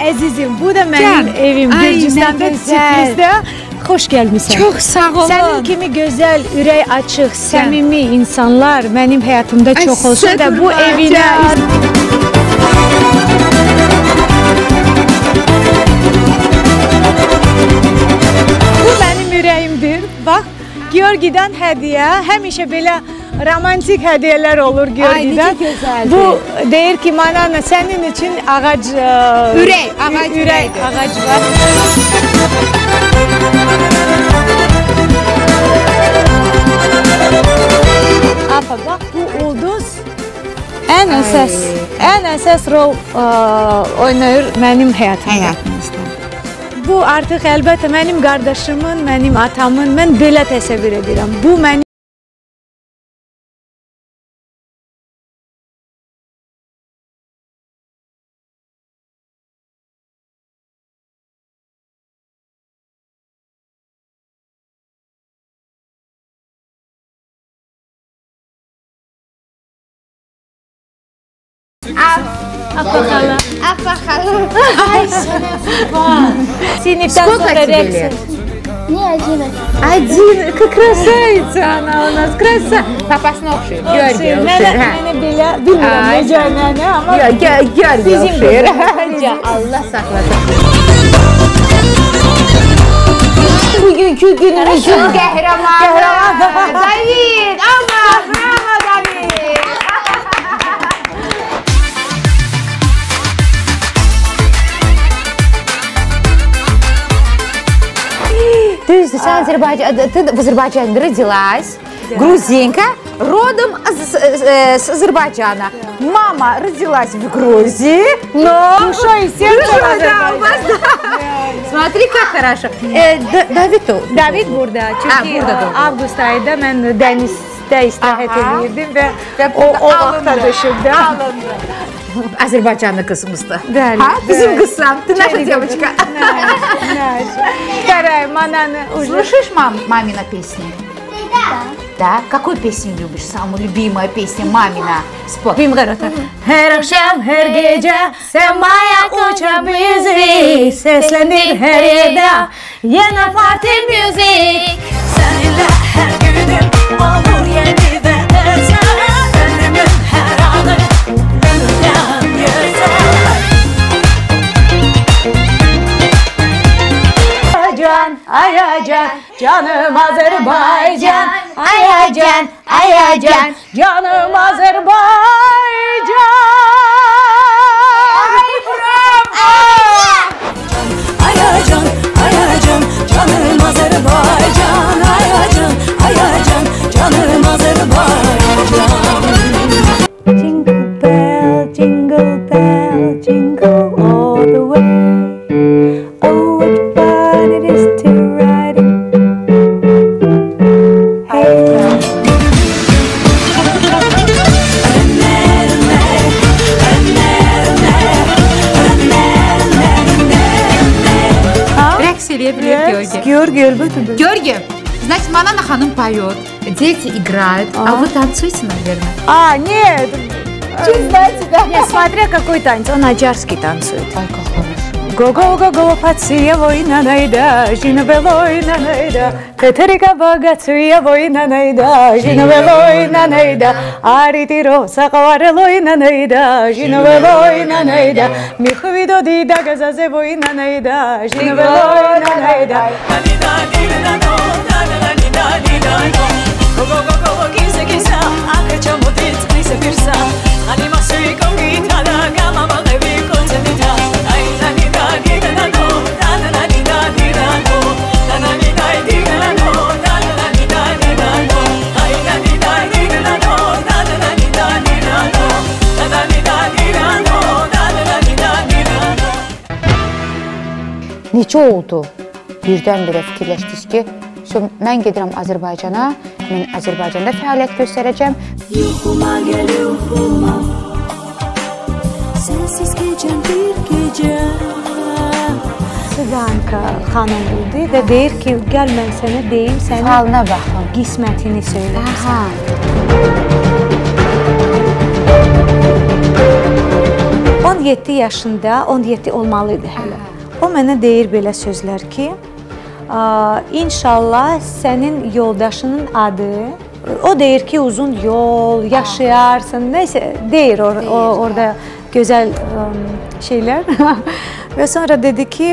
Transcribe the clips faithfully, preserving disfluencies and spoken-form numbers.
Əzizim, bu da mənim evim Gürcüstanda sürprizdə. Xoş gəlmişsən. Çox sağ olun. Sənin kimi gözəl, ürək açıq, səmimi insanlar mənim həyatımda çox olsa da bu evinə... Bu mənim ürəyimdir. Bax, Georgidən hədiyyə, həmişə belə romantik hədiyyələr olur Georgidən. Ay, necə gözəldir. Bu deyir ki, Manana, sənin üçün ağac... Ürək, ağac ürək. Ağac var. Apa, bax, bu ulduz ən əsas, ən əsas rol oynayır mənim həyatımda. Həyatımızda. Bu artıq əlbəttə mənim qardaşımın, mənim atamın, mən belə təsəvvür edirəm. Bu mənim Апахала. Апахала. Ай, Sinifdən sonra reaksiya. Не один. Один. Как красавица она у нас. Красавица. Papasına oxşuyur. Görgə oxşuyur. Mənə belə bilmirəm necə nənə, amma görgə oxşuyur. Allah saxlasın. Bugünkü günümüzün qəhrəmanı David. Allah, bravo David. Ты, sən Azərbaycan, ты в Азербайджане родилась, грузинка, родом с Азербайджана. Мама родилась в Грузии, но... Душой и сердцем Азербайджан. Смотри, как хорошо. David o. David burada. Çünki avqust ayında mən dənizdə istirahət edirdim və o vaxta düşürdüm. Azerbaycanlı kızımızdı. Bəli. Ha? Bizim kızsan. Ты наша девочка. Вторая, Манана. Слушаешь мамина песни? Да. Да? Какую песню любишь? Самую любимая песня мамина? Spor. Her akşam, her gece semaya uçan bizi seslenir her yerde yine parti müzik. Seninle her günüm olur yeni ve özel ömrümün her anı gönülden güzel. Can, ayacan, canım Azerbaycan, ayacan, ayacan, canım Azerbaycan. Ayacan, ayacan, canım Azerbaycan, ayacan, ayacan, canım Azerbaycan. Jingle bell, jingle bell, jingle all the way. Oh, what fun it is to ride it. Hey. Rəqs eləyə bilir Görgə. Görgə, əlbəttə. Görgə, значит, Manana xanım поет, дети играют, а вы танцуете, наверное? А, нет. Чуть знаете, да? Нет, смотря какой танец, он аджарский танцует. Ай, как хорошо. Го-го-го-го, пация война найда, жинобелой на найда, тетерика богатуя война найда, жинобелой на найда, аритиро сакаварелой на найда, жинобелой на найда, михвидо дида газазе война найда, жинобелой на найда. Го-го-го-го, киса-киса, акача мудит, киса-пирса, анимасуи конгитана, гамама геви концентита, Neçə oldu? Birdən-birə fikirləşdik ki, mən gedirəm Azərbaycana, mən Azərbaycanda fəaliyyət göstərəcəm. Yuxuma gəl, yuxuma, sənsiz gecəm bir gecə. Sivanka xanım idi və deyir ki, gəl mən sənə deyim, sənin Halına baxın. qismətini söyləmişsən. Aha. On on yeddi yaşında, on yeddi olmalıydı hələ. O mənə deyir belə sözlər ki, inşallah sənin yoldaşının adı, o deyir ki, uzun yol, yaşayarsın, neyse deyir or o, orada gözəl şeylər. Və sonra dedi ki,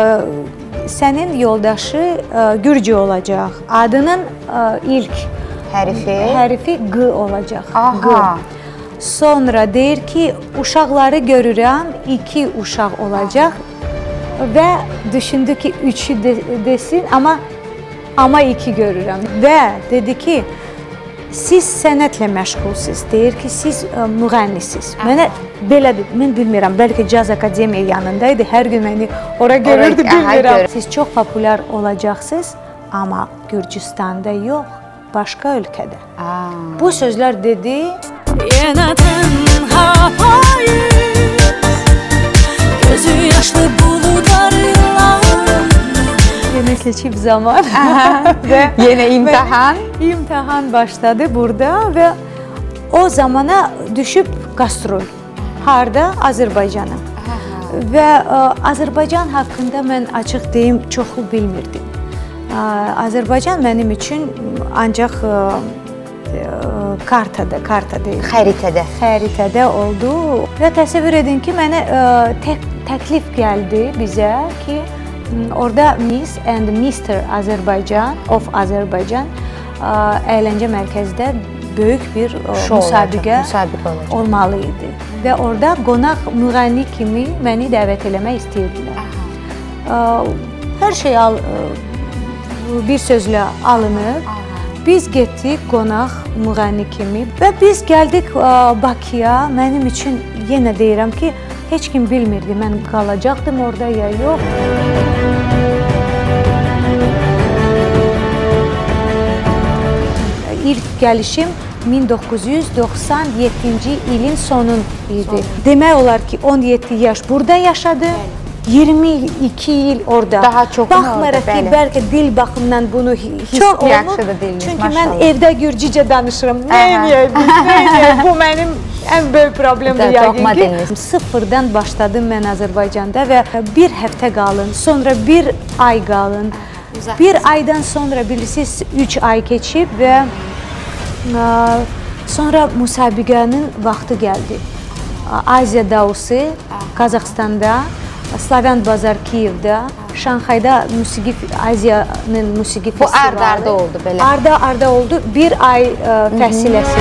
sənin yoldaşı Gürcü olacaq, adının ilk hərifi, hərifi G olacaq. Aha. Sonra deyir ki, uşaqları görürəm, iki uşaq olacaq və düşündü ki, üçü de desin, amma amma iki görürəm. Və dedi ki, siz sənətlə məşğulsuz, deyir ki, siz müğənnisiz. Mənə belədir, mən bilmirəm, bəlkə Caz Akademiya yanındaydı, hər gün məni ora görürdü, bilmirəm. Siz çox populyar olacaqsınız, amma Gürcüstanda yox, başqa ölkədə. Bu sözlər dedi. Yenə tənha payız, gözü yaşlı buludlarla. Yenə keçib zaman və yenə imtahan. İmtahan başladı burada və o zamana düşüb qastrol. Harda? Azərbaycana. Və Azərbaycan haqqında mən açıq deyim, çoxu bilmirdim. Azərbaycan mənim üçün ancaq kartada, karta deyil. Xəritədə. Xəritədə oldu. Və təsəvvür edin ki, mənə tək, təklif gəldi bizə ki, orada Miss and Mister Azərbaycan of Azərbaycan əyləncə mərkəzdə böyük bir müsabiqə olmalı idi. Və orada qonaq müğənni kimi məni dəvət eləmək istəyirdilər. Hər şey al, bir sözlə alınıb. Biz getdik qonaq müğənni kimi və biz gəldik Bakıya. Mənim üçün yenə deyirəm ki, heç kim bilmirdi mən qalacaqdım orada ya yox. İlk gəlişim min doqquz yüz doxsan yeddinci ilin sonun idi. Demək olar ki, on yeddi yaş burada yaşadı. iyirmi iki il orada. Daha çox baxmayaraq ki, bəlkə dil baxımından bunu hiss çox olunur. Yaxşıdır diliniz, çünki maşallah. Mən evdə Gürcücə danışıram. Neyniyək biz, neyniyək? Bu mənim ən böyük problemdir yəqin ki. Sıfırdan başladım mən Azərbaycanda və bir həftə qalın, sonra bir ay qalın. Bir aydan sonra bilirsiniz, üç ay keçib və sonra müsabiqənin vaxtı gəldi. Aziya Dausu, Qazaxstanda, Slavyan Bazar Kiyevdə, Şanxayda musiqi, Aziyanın musiqi festivalı. Bu arda-arda oldu belə. Arda-arda oldu, bir ay fəsiləsi.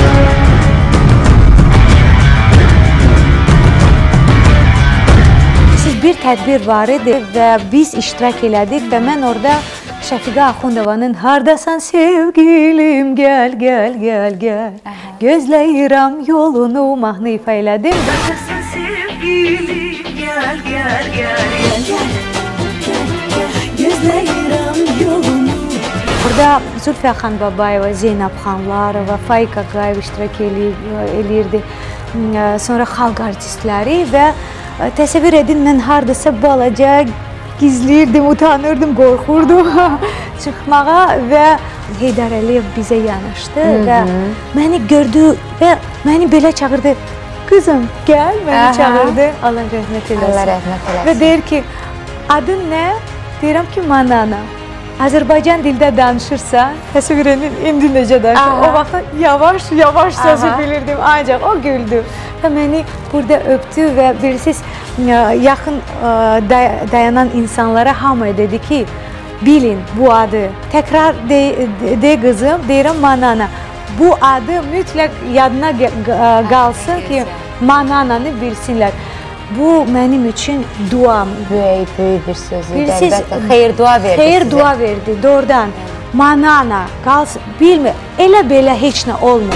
Siz bir tədbir var idi və biz iştirak elədik və mən orada Şəfiqə Axundovanın Hardasan sevgilim, gəl, gəl, gəl, gəl, gözləyirəm yolunu mahnı ifa elədim. Hardasan sevgilim, gəl, gəl, gəl, gəl, gözləyirəm yolunu. Burada Zülfiyə Xanbabayeva, Zeynəb Xanlarova, Faik Ağayev iştirak eləyirdi. Sonra xalq artistləri və təsəvvür edin, mən hardasa balaca gizləyirdim, utanırdım, qorxurdum çıxmağa və Heydər Əliyev bizə yanaşdı və məni gördü və məni belə çağırdı. Qızım, gəl, məni çağırdı. Allah rəhmət eləsin. Allah rəhmət eləsin. Və deyir ki, adın nə? Deyirəm ki, Manana. Azərbaycan dildə danışırsan, təsəvvür edin, indi necə danışır. O vaxt yavaş, yavaş sözü bilirdim, ancaq o güldü. Və məni burada öpdü və bilirsiniz, yaxın dayanan insanlara hamıya dedi ki, bilin bu adı. Təkrar de qızım, deyirəm Manana. Bu adı mütləq yadına qalsın ki, Manananı bilsinlər. Bu mənim üçün duam. Böyük, böyük bir söz idi. Xeyir dua verdi sizə. Xeyir dua verdi, doğrudan. Manana, qalsın, bilmir, elə belə heç nə olmur.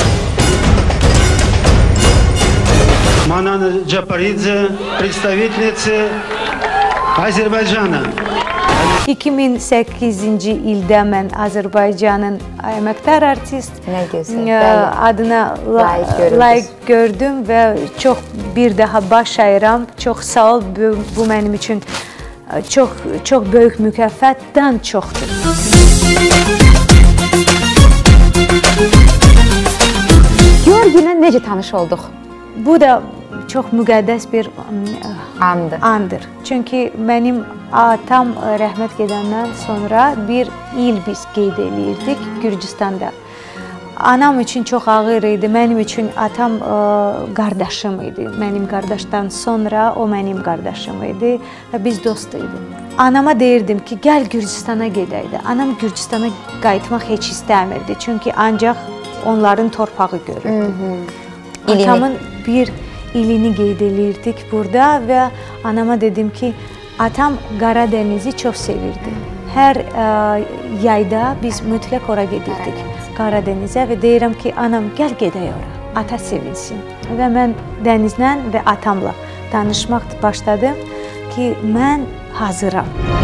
Манана Джапаридзе, представительница Azərbaycana. iki min səkkizinci ildə mən Azərbaycanın əməkdar artist adına layiq gördüm və çox bir daha baş əyirəm. Çox sağ ol, bu mənim üçün çox çox böyük mükafatdan çoxdur. Georgiylə necə tanış olduq? Bu da çox müqəddəs bir Andır. andır. Çünki mənim atam rəhmət gedəndən sonra bir il biz qeyd eləyirdik Gürcüstanda. Anam üçün çox ağır idi, mənim üçün atam ə, qardaşım idi. Mənim qardaşdan sonra o mənim qardaşım idi və biz dost idik. Anama deyirdim ki, gəl Gürcüstana gedəydi. Anam Gürcüstana qayıtmaq heç istəmirdi, çünki ancaq onların torpağı görürdü. Atamın bir ilini qeyd eləyirdik burada və anama dedim ki, atam Qaradenizi çox sevirdi. Hər ə, yayda biz mütləq ora gedirdik, Qaradenizə və deyirəm ki, anam gəl gedək ora, ata sevinsin. Və mən dənizlə və atamla danışmaq başladım ki, mən hazıram.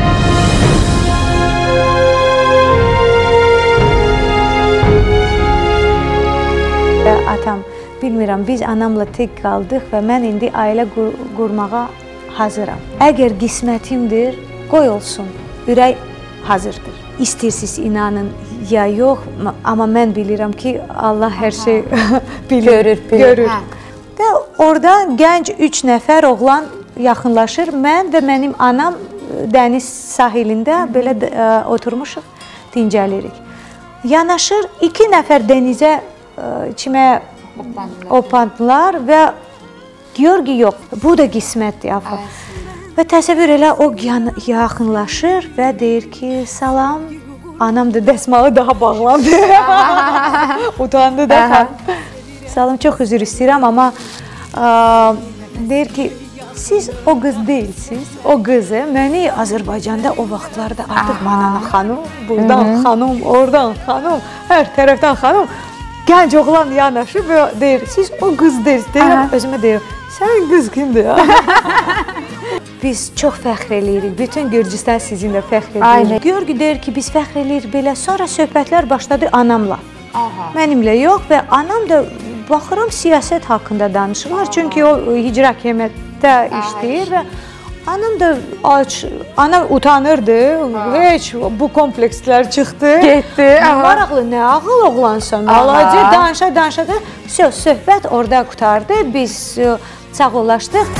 Və atam, bilmirəm, biz anamla tək qaldıq və mən indi ailə qur qurmağa hazıram. Əgər qismətimdir, qoy olsun, ürək hazırdır. İstəyirsiniz inanın ya yox, amma mən bilirəm ki, Allah hər şey bilir, görür. görür. Və orada gənc üç nəfər oğlan yaxınlaşır. Mən və mənim anam dəniz sahilində belə ə, oturmuşuq, dincəlirik. Yanaşır, iki nəfər dənizə ə, çiməyə opandılar və diyor ki, yox, bu da qismətdir. Və təsəvvür elə o yaxınlaşır və deyir ki, salam. Anam da dəsmalı daha bağlandı. Utandı da. Salam, çox üzr istəyirəm, amma ə, deyir ki, siz o qız deyilsiniz. O qızı məni Azərbaycanda o vaxtlarda artıq Manana xanım, buradan xanım, oradan xanım, hər tərəfdən xanım. Gənc oğlan yanaşır və deyir, siz o qız deyilsiniz. Deyirəm, özümə deyir, sən qız kimdir ya? Biz çox fəxr eləyirik, bütün Gürcüstan sizinlə fəxr edirik. Görgü deyir ki, biz fəxr eləyirik belə, sonra söhbətlər başladı anamla. Aha. Mənimlə yox və anam da baxıram siyasət haqqında danışırlar, çünki o icra hakimiyyətdə işləyir və anam da aç, anam utanırdı, heç bu komplekslər çıxdı. Getdi. Maraqlı, nə ağıl oğlansan, alacı, danışa, danışa da söz, söhbət orada qutardı, biz sağollaşdıq.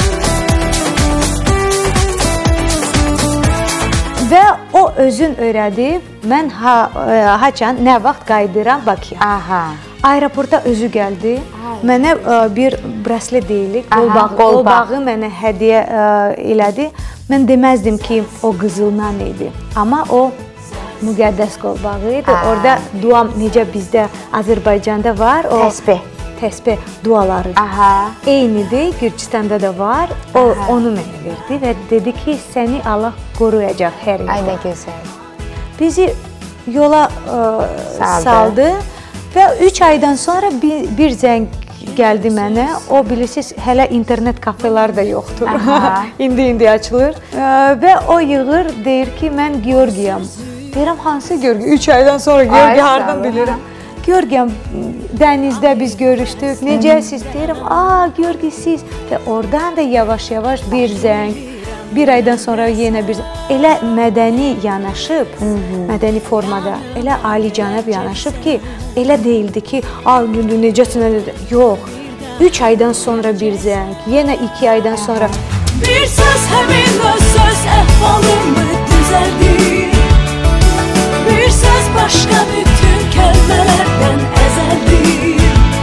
Və o özün öyrədib, mən ha, haçan, nə vaxt qayıdıram Bakıya. Aha. Aeroporta özü gəldi, Ay. Mənə ə, bir braslet deyilik, qolbağı, qolbağı mənə hədiyyə ə, elədi. Mən deməzdim ki, o qızıldan idi, amma o müqəddəs qolbağı idi. Aha. Orada duam necə bizdə Azərbaycanda var, o təsbih. Təsbih duaları Aha. eynidir, Gürcüstanda da var. O Aha. onu mənə verdi və dedi ki, səni Allah qoruyacaq hər yerdə. Ay, nə gözəl. Bizi yola ə, saldı. saldı və üç aydan sonra bir, bir zəng gəldi mənə. O bilirsiniz, hələ internet kafelər də yoxdur. İndi-indi açılır. Ə, və o yığır, deyir ki, mən Georgiyam. Deyirəm, hansı Georgi? üç aydan sonra Georgi hardan bilirəm? Georgiyam, dənizdə biz görüşdük, necəsiz? Deyirəm, aa, Georgi siz. Və oradan da yavaş-yavaş bir zəng, bir aydan sonra yenə bir zəng. Elə mədəni yanaşıb, Hı -hı. mədəni formada, elə alicənab yanaşıb ki, elə deyildi ki, aa, necəsin, yox. Üç aydan sonra bir zəng, yenə iki aydan sonra. Bir söz həmin o söz əhvalımı düzəldir. Bir söz başqa bütün kəlmələrdən əzəldir.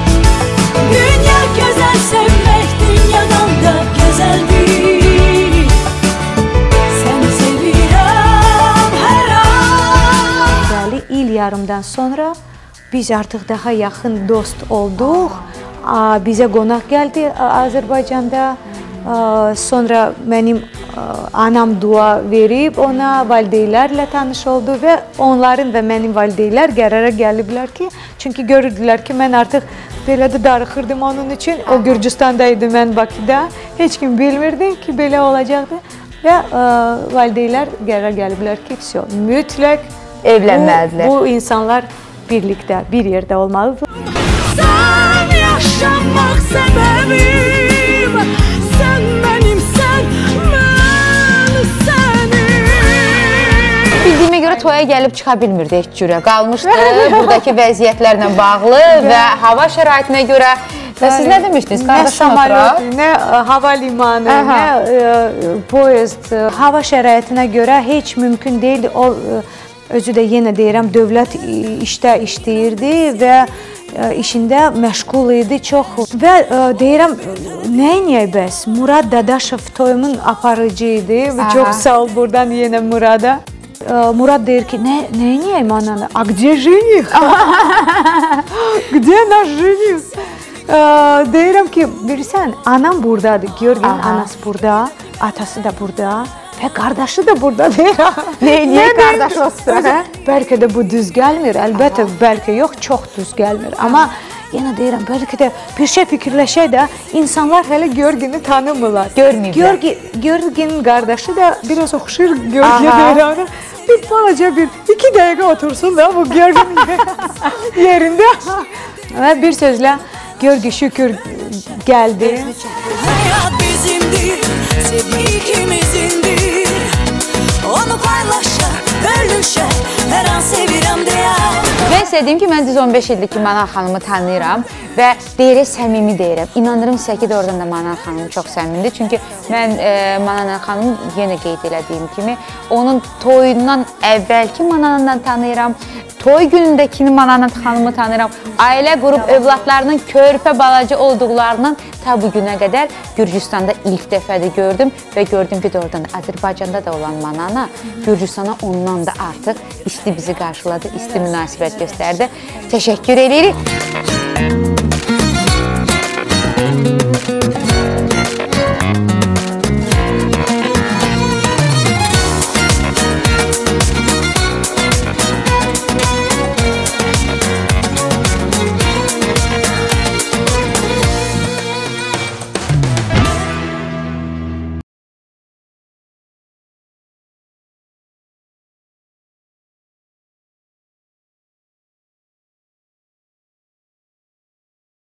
Dünya gözəl sevmək dünyadan da gözəldir. Səni sevirəm hər an. Bəli, il yarımdan sonra biz artıq daha yaxın dost olduq. Bizə qonaq gəldi Azərbaycanda. Sonra mənim anam dua verib ona, valideynlərlə tanış oldu və onların və mənim valideynlər qərara gəliblər ki, çünki görürdülər ki, mən artıq belə də darıxırdım onun üçün. O Gürcüstanda idi, mən Bakıda. Heç kim bilmirdi ki, belə olacaqdı və valideynlər qərar gəliblər ki, mütləq evlənməlidirlər. Bu, bu insanlar birlikdə, bir yerdə olmalıdır. Sən yaşamaq səbəbim, sən mənim, sən mən sənim. Bildiyimə görə toya gəlib çıxa bilmirdi heç cürə. Qalmışdı buradakı vəziyyətlərlə bağlı və hava şəraitinə görə Və siz nə demişdiniz? Nə Qardaşın oturaq? samolyot, nə ə, hava limanı, Aha. nə ə, poyezd, ə, hava şəraitinə görə heç mümkün deyildi. O ə, özü də yenə deyirəm, dövlət işdə işləyirdi və ə, işində məşğul idi çox. Və ə, deyirəm, nəyiniyək bəs? Murad Dadaşov toyumun aparıcı idi. Və çox sağ ol buradan yenə Murada. Murad deyir ki, nə, nəyiniyək manana? A где жених? Где наш жених? Deyirəm ki, bilirsən, anam buradadır. Georginin anası burada, atası da burada və qardaşı da burada deyirəm. Niyə qardaş olsun? Bəlkə də bu düz gəlmir. Əlbəttə, bəlkə yox, çox düz gəlmir. Amma yenə deyirəm, bəlkə də bir şey fikirləşək də insanlar hələ Georgini tanımırlar. Görməyiblər. Georginin qardaşı da biraz oxşur Georgiyə deyirəm. Bir balaca bir, iki dəqiqə otursun da bu Georginin yerində. Və bir sözlə Georgi şükür gəldi. Hayat bizimdir, sevgi ikimizindir. Onu paylaşa, bölüşə, hər an sevirəm deyər. Mən istədiyim ki, mən düz on beş ildir ki, Manan xanımı tanıyıram və deyirək, səmimi deyirəm. İnanırım sizə ki, doğrudan da Manan xanım çox səmimidir. Çünki mən e, Manan xanımı yenə qeyd elədiyim kimi, onun toyundan əvvəlki Mananından tanıyıram. Toy günündəkini Manan xanımı tanıyıram. Ailə qurub övladlarının körpə balaca olduqlarından ta bu günə qədər Gürcüstanda ilk dəfədir gördüm və gördüm ki, doğrudan da Azərbaycanda da olan Manana Gürcüstana ondan da artıq isti bizi qarşıladı, isti münasibət göstərdi. Təşəkkür edirik.